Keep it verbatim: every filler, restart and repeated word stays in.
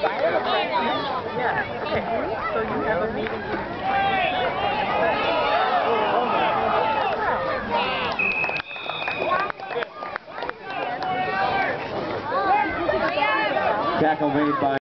Yeah, okay. So you have a meeting. Tackle made by